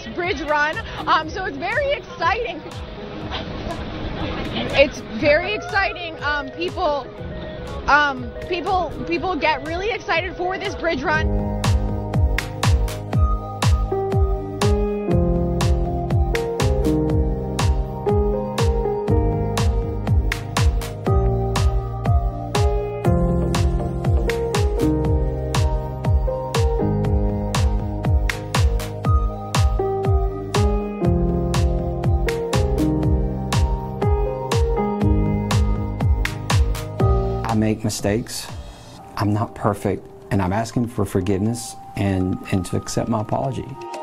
bridge run. So it's very exciting. It's very exciting. People get really excited for this bridge run. I make mistakes. I'm not perfect, and I'm asking for forgiveness and to accept my apology.